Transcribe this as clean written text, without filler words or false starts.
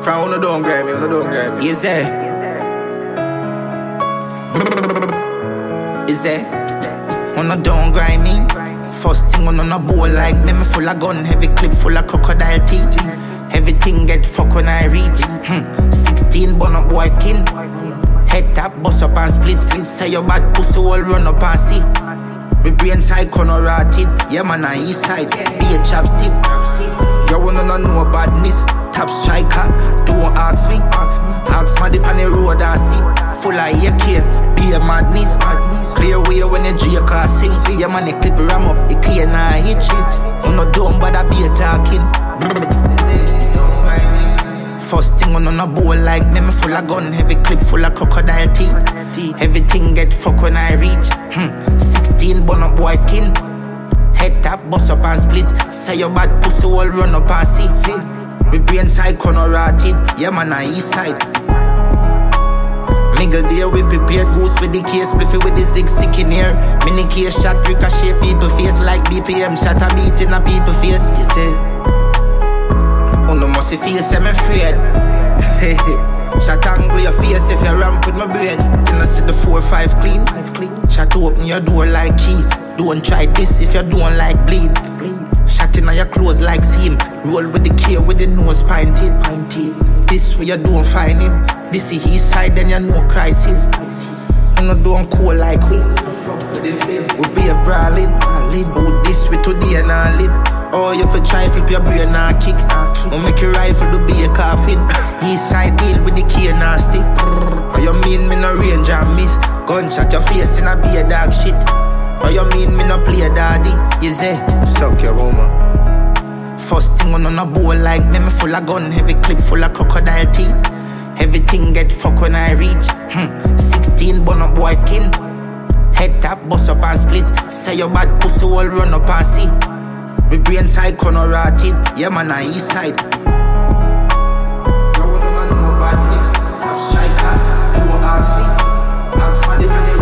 From Unnuh don't grimy, Unnuh don't grimy. Is there? Is there? Unnuh don't grimy. First thing on a bowl like me full of gun, heavy clip full of crocodile teeth. Everything get fuck when I reach. 16 bun up boy skin. Head tap, bust up and split. Say your bad pussy all run up and see. My brain side corner rahtid. Yeah man on EastSyde, be a chopstick. You wanna know badness. Top striker, don't ask me. Ask my dip on the road and see. Fulla AK, be a madness. Clear way when you Draco sing. See your man, clip ram up, it clear now hitch. Unnuh don't bother be a talking. First thing on a bowl like me full of gun, heavy clip full of crocodile teeth. Everything get fuck when I reach. 16 bun up boy skin. Head tap, bust up and split. Say your bad pussy all run up and see. My brain side corner rahtid. Yeah man on EastSyde. Nigga there we prepared goose with the case, spliffy with the zig in here. Mini case shot ricochet people face like BPM shot a beat in a people face. You see? Unnuh must feel semi-afraid. Shot angle your face if you ramp with my brain. Can I see the 4-5 clean? Shot open your door like key. Don't try this if you don't like bleed. Shot in your clothes like seam. Roll with the K with the nose pinted. This way you don't find him. This is EastSyde, then you know crisis. Unnuh don't cool like we be a brawling. Oh, this way today and I live. Oh, you for try flip your brain and kick. Oh, make your rifle to be a coffin. EastSyde deal with the key nasty. Oh, you mean me no range and miss? Gunshot your face in a be a dog shit. Oh, you mean me no play daddy? You say, suck your woman. First thing on a bowl like me full of gun, heavy clip full of crocodile teeth. Everything get fuck when I reach. 16 bun up boy skin. Head tap, bust up and split. Say your bad pussy all run up and see. My brain side corner rahtid. Yeah man on EastSyde. You wanna know badness. Top striker, don't ask me. Ask my